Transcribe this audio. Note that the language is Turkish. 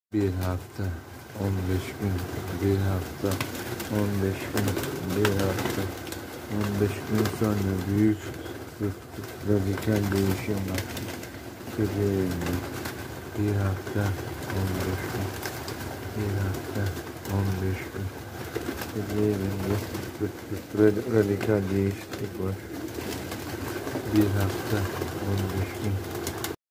Bir hafta, 15 gün, bir hafta, 15 gün, bir hafta, 15 gün sonra büyük radikal değişim var. Kızılırma. Bir hafta, 15 gün, bir hafta, 15 gün. Kızılırma. Radikal değişiklik var. Bir hafta, 15 gün.